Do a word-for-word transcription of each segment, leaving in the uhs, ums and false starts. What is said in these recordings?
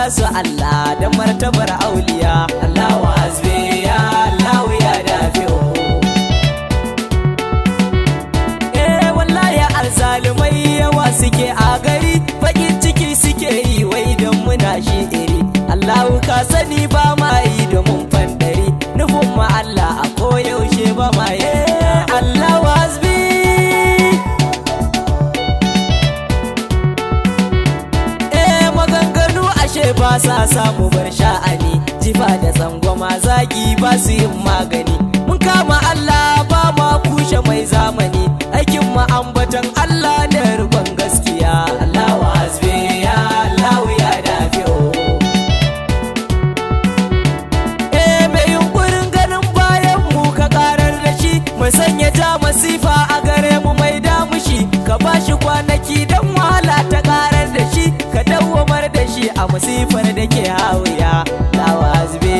su Allah da martabar auliya. Allahu hasbi ya Allah ya dafi'u. Eh wallahi alzalimai yawa suke a gari, bakin ciki suke yi wai don muna shi'iri. Allahu ka sani ba ma yi domin fandari, nufin ma Allah a koyaushe ba ma yi. Allahu hasbi. Ba sa samu bar sha'ani, jifa da tsangwama zagi ba su yin magani. Mun kama Allah ba ma kushe mai zamani, aikin mu ambatan Allah da rubon gaskiya. Allahu hasbi ya Allah ya dafi'u. Eh mai yunkurin ganin bayan mu ka karar da shi, mai sanya ja masifa a gare mu mai damushi, ka bashi kwanaki dan wahala ta karar da shi, ka dawwamar da shi a masifar da ke hawiya. Allahu hasbi.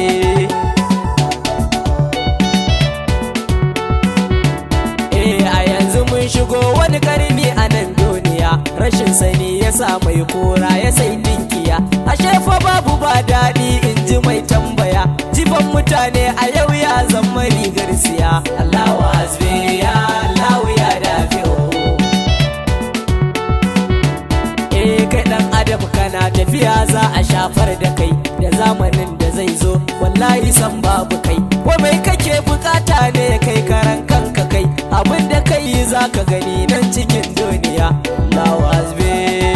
Eh a yanzu mun shigo wani karni a nan duniya, rashin sani ya sa mai kora ya sai dinkiya. Ashe fa babu ba daɗi in ji mai tambaya, jifan mutane a yau ya zama rigar siya. Allahu hasbi ya Allah ya dafi'u. Eh kai dan adam kana tafiya za a shafar da kai, da zamanin da zai zo wallahi san babu kai. Wa mai kake bukata ne kai karan kanka kai, abin da kai yi za ka gani nan cikin duniya. Allahu hasbi.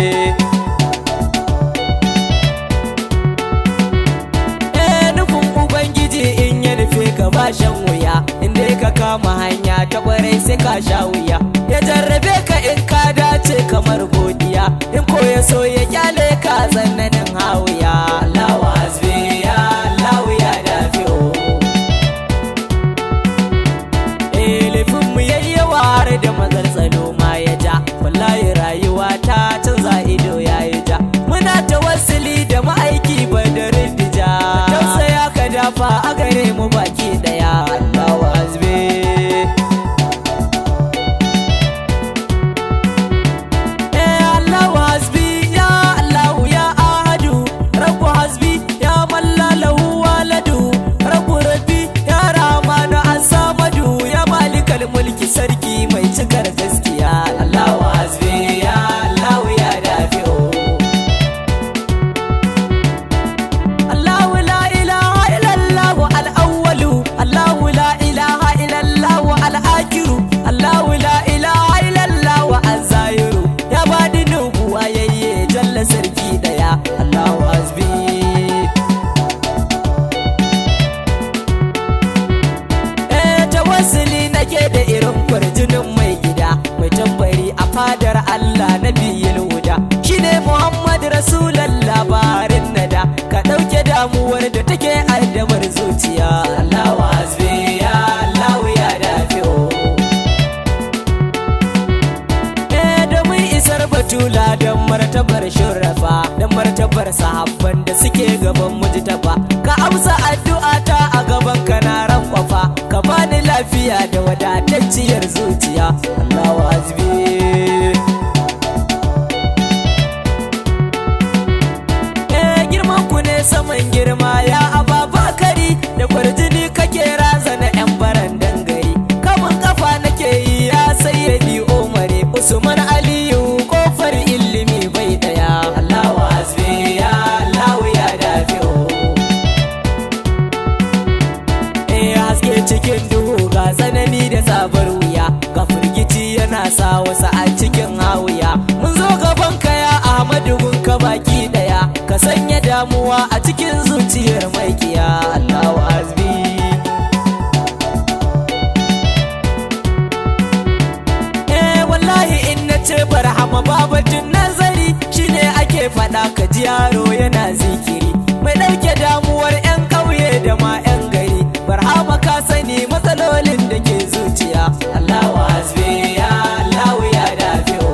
Eh nufin ubangiji in ya nufe ka ba shan wuya, inda ka kama hanya ta kwarai sai ka sha wuya. Ya jarrabe ka in ka dace kamar godiya, in ko ya so ya kyale ka zannanin hawiya. Allahu hasbi ya Allah ya dafi'u. Eh laifin mu yayi yawa har da mazalzalo ma ya ja, wallahi rayuwa ta canza ido yayi ja. Muna tawassuli da ma'aiki badarin dija, tausaya ka dafa a gare mu baki daya. Allahu hasbi. Mulki sarki mai cikar gaskiya. Allahu hasbi ya Allah ya dafi'u. Allahu la ilaha illallah al-awwalu, Allahu la ilaha illallah al-akhiru, Allahu la ilaha illallah az-zahiru. Ya badi nubuwa yayye jalla sarki daya. Allahu hasbi. Nake da irin kwarjinin mai gida, mai tambari a fadar Allah na biyil huda, shine Muhammad Rasulallah barin nada, ka ɗauke damuwar da take addamar zuciya. Allahu hasbi ya Allah ya dafi'u. Eh domin isar batula don martabar shurafa, don martabar sahabban da suke gaban mujtaba, ka amsa addu'a ta a gaban kanaran kwafa, ka bani lafiya da wadatacciyar zuciya. Allahu hasbi. Eh girman ku ne saman girma ya Ababakari, da kwarjini kake razana yan barandan gari. Kamun kafa nake yi ya sayyidi Umare, Usman Aliyu kofar ilimi bai daya. Allahu hasbi ya Allah ya dafi'u. Eh haske cikin duhu ga tsanani da sabar wuya, ga firgici yana sa wasu a cikin hawiya. Mun zo gaban ka ya Ahmadu gunka baki daya, ka sanya damuwa a cikin zuciyar maikiya. Allahu hasbi. Eh wallahi in na ce barhama babatun nazari, shine ake faɗa ka ji yaro yana zikiri, mai ɗauke damuwar 'yan ƙauye da ma 'yan gari. Barhama ka sani matsalolin da ke zuciya. Allahu hasbi ya Allah ya dafi'u.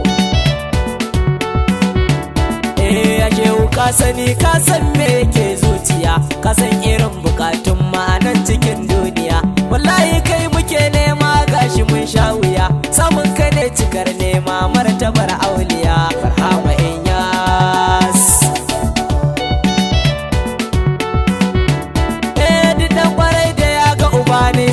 Eh yake ka sani ka san me yake zuciya, ka san irin bukatun ma'anan cikin duniya. Wallahi kai muke nema gashi mun sha wuya, samun ka ne cikar nema martabar auliya. Barhama Inyas.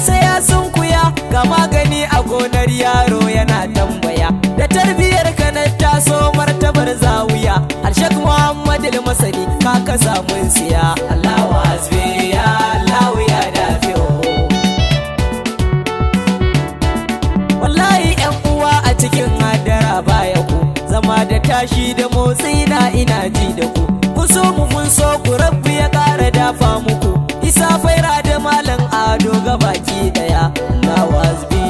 sai ya sunkuya ga magani a gonar yaro yana tambaya da tarbiyar ka na taso martabar zawiya Alshek Muhammad Masani ka ka samun siya Allahu hasbi ya Allahu ya dafi'u wallahi yan uwa a cikin hadara baya ku zama da tashi da motsi na ina ji da ku ku so mu mun so ku rabbi ya ƙara dafa muku isa faira da malam ado gabaki daya Allahu hasbi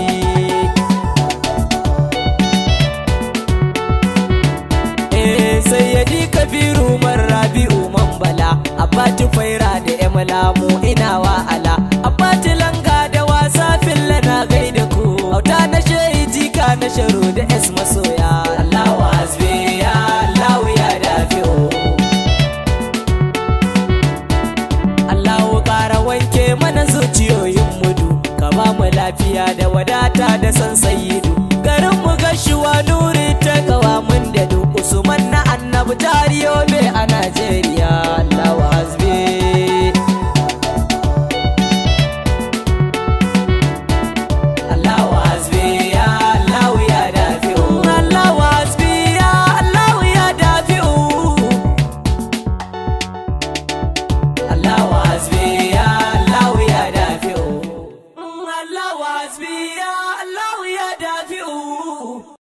eh sayyidi kabiru marrabi'u mambala abati faira da emalamu ina wa'ala abati langa da wasa filla na gaida ku auta na shehi jika na sharo da es masoya Allahu hasbi ya Allahu ya dafi'u Allahu ƙara wanke mana zuciyoyin mudu ka ba mu lafiya da wadata da